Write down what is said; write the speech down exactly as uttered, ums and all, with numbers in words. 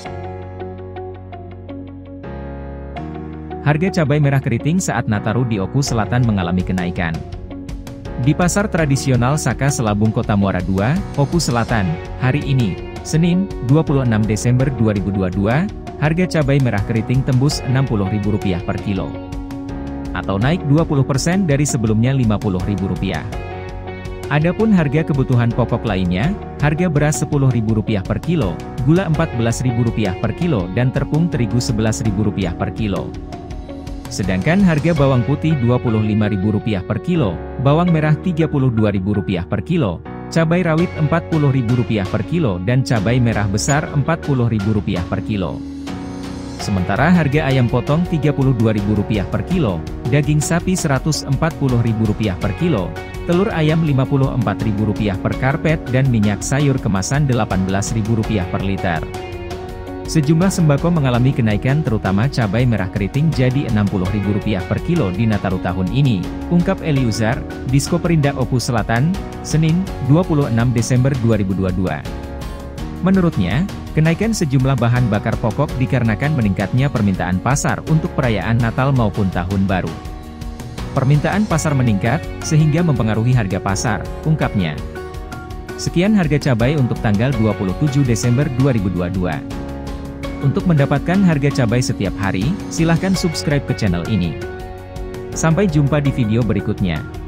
Harga cabai merah keriting saat Nataru di Oku Selatan mengalami kenaikan. Di pasar tradisional Saka Selabung Kota Muara dua, Oku Selatan, hari ini, Senin, dua puluh enam Desember dua ribu dua puluh dua, harga cabai merah keriting tembus enam puluh ribu rupiah per kilo. Atau naik dua puluh persen dari sebelumnya lima puluh ribu rupiah. Adapun harga kebutuhan pokok lainnya, harga beras sepuluh ribu rupiah per kilo, gula empat belas ribu rupiah per kilo dan tepung terigu sebelas ribu rupiah per kilo. Sedangkan harga bawang putih dua puluh lima ribu rupiah per kilo, bawang merah tiga puluh dua ribu rupiah per kilo, cabai rawit empat puluh ribu rupiah per kilo dan cabai merah besar empat puluh ribu rupiah per kilo. Sementara harga ayam potong tiga puluh dua ribu rupiah per kilo, daging sapi seratus empat puluh ribu rupiah per kilo, telur ayam lima puluh empat ribu rupiah per karpet dan minyak sayur kemasan delapan belas ribu rupiah per liter. Sejumlah sembako mengalami kenaikan terutama cabai merah keriting jadi enam puluh ribu rupiah per kilo di Nataru tahun ini, ungkap Eliuzar, Disko Perindak Oku Selatan, Senin, dua puluh enam Desember dua ribu dua puluh dua. Menurutnya, kenaikan sejumlah bahan bakar pokok dikarenakan meningkatnya permintaan pasar untuk perayaan Natal maupun Tahun Baru. Permintaan pasar meningkat, sehingga mempengaruhi harga pasar, ungkapnya. Sekian harga cabai untuk tanggal dua puluh tujuh Desember dua ribu dua puluh dua. Untuk mendapatkan harga cabai setiap hari, silahkan subscribe ke channel ini. Sampai jumpa di video berikutnya.